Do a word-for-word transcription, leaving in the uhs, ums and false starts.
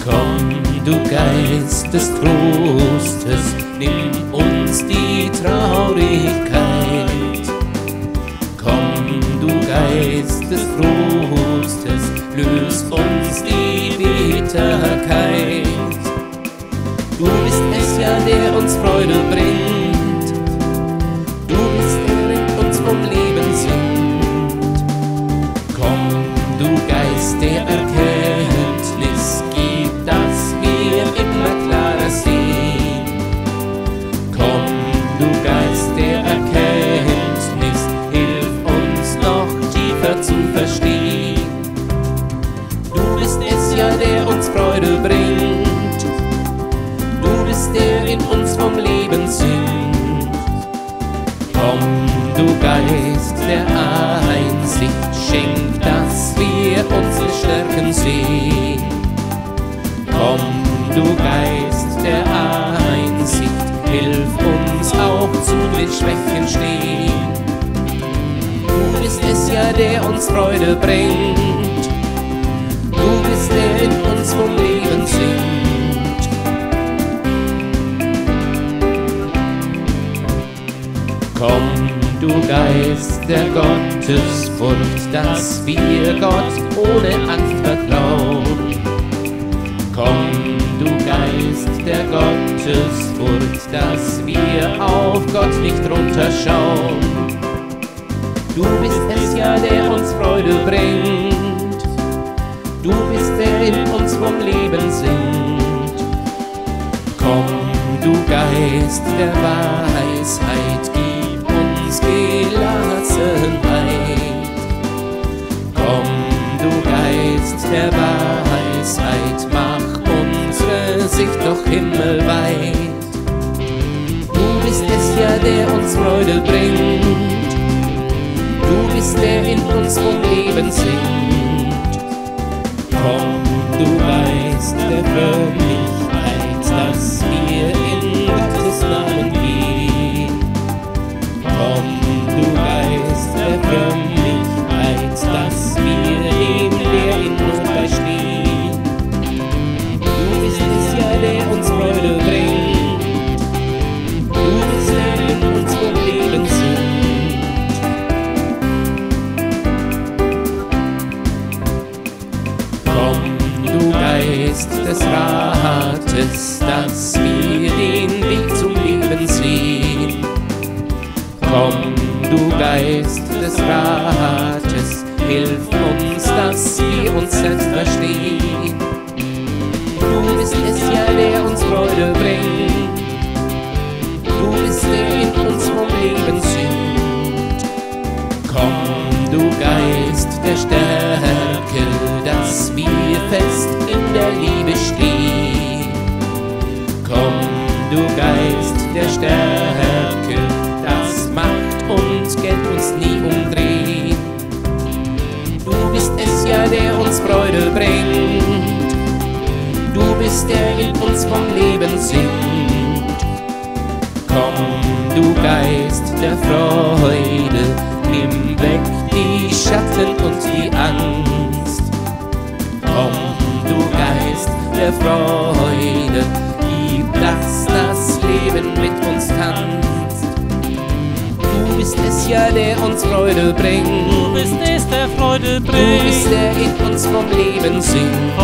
Komm, du Geist des Trostes, nimm uns die Traurigkeit. Komm, du Geist des Trostes, löst uns die Bitterkeit. Du bist es ja, der uns Freude bringt. Du bist der, der uns vom Leben singt. Komm, du Geist der Erkenntnis, gib, dass wir immer klarer sehen. Komm, du Geist der Erkenntnis, hilf uns noch tiefer zu verstehen. Du bist es ja, der uns Freude bringt. Du bist der in uns vom Leben singt. Komm, du Geist der Einsicht, schenk, dass wir unsere Stärken sehen. Komm, du Geist der Einsicht, hilf uns auch zu den Schwächen stehen. Du bist es ja, der uns Freude bringt. Du bist der in uns vom Leben singt. Komm, du Geist der Gottesfurcht, dass wir Gott ohne Angst vertrauen. Komm, du Geist der Gottesfurcht, dass wir auf Gott nicht runterschauen. Du bist es ja, der uns Freude bringt. Du bist der in uns vom Leben singt. Komm, du Geist der Weisheit, gib uns Gelassenheit. Komm, du Geist der Weisheit, mach unsere Sicht doch himmelweit. Du bist es ja, der uns Freude bringt. Du bist der in uns vom Leben singt. Komm, du Geist der Frömmigkeit, dass wir in Gottes Namen gehen. Komm, du Geist der Frömmigkeit, dass wir dem, der in uns beistehen. Du bist es ja, der uns Freude bringt. Du bist der in uns vom Leben singt. Komm, du Geist des Rates, dass wir den Weg zum Leben sehen. Komm, du Geist des Rates, hilf uns, dass wir uns selbst verstehen. Du bist es ja, der uns Freude bringt. Du bist der in uns vom Leben singt. Komm, du Geist der Stärke, dass wir fest in der Liebe stehen. Komm, du Geist der Stärke, dass Macht und Geld uns nie umdrehen. Du bist es ja, der uns Freude bringt. Du bist der in uns vom Leben singt. Komm, du Geist der Freude, nimm weg die Schatten und die Angst. Komm, du Geist der Freude, gib, dass das Leben mit uns tanzt. Du bist es ja, der uns Freude bringt. Du bist es, der Freude bringt. Du bist der in uns vom Leben singt.